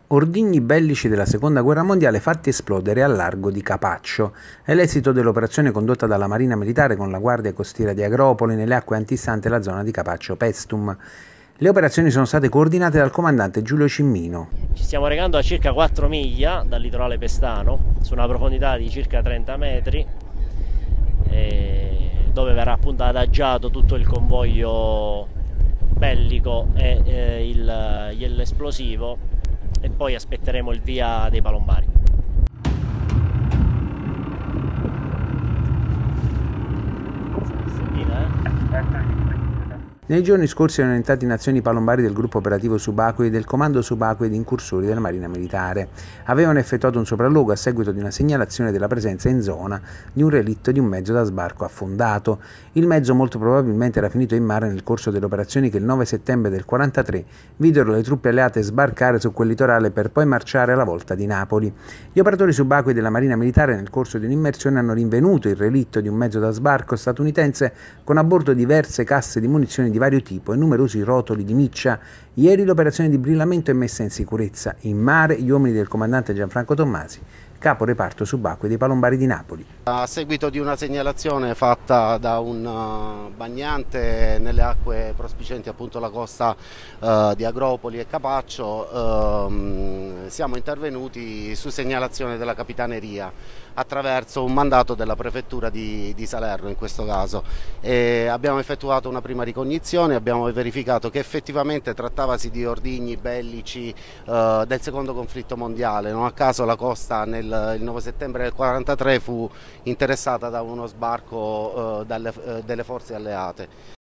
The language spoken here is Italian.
Ordigni bellici della Seconda Guerra Mondiale fatti esplodere al largo di Capaccio. È l'esito dell'operazione condotta dalla Marina Militare con la Guardia Costiera di Agropoli nelle acque antistanti la zona di Capaccio Pestum. Le operazioni sono state coordinate dal comandante Giulio Cimmino. Ci stiamo recando a circa 4 miglia dal litorale pestano, su una profondità di circa 30 metri, dove verrà appunto adagiato tutto il convoglio bellico e l'esplosivo, e poi aspetteremo il via dei palombari. Nei giorni scorsi erano entrati in azione i palombari del gruppo operativo Subacquei e del comando Subacquei di incursori della Marina Militare. Avevano effettuato un sopralluogo a seguito di una segnalazione della presenza in zona di un relitto di un mezzo da sbarco affondato. Il mezzo molto probabilmente era finito in mare nel corso delle operazioni che il 9 settembre del 1943 videro le truppe alleate sbarcare su quel litorale per poi marciare alla volta di Napoli. Gli operatori subacquei della Marina Militare nel corso di un'immersione hanno rinvenuto il relitto di un mezzo da sbarco statunitense con a bordo diverse casse di munizioni di vario tipo e numerosi rotoli di miccia. Ieri l'operazione di brillamento è messa in sicurezza. In mare gli uomini del comandante Gianfranco Tommasi, capo reparto subacquei dei palombari di Napoli. A seguito di una segnalazione fatta da un bagnante nelle acque prospicienti appunto la costa di Agropoli e Capaccio, siamo intervenuti su segnalazione della Capitaneria attraverso un mandato della prefettura di Salerno in questo caso. Abbiamo effettuato una prima ricognizione, abbiamo verificato che effettivamente trattavasi di ordigni bellici del secondo conflitto mondiale. Non a caso la costa il 9 settembre del 1943 fu interessata da uno sbarco delle forze alleate.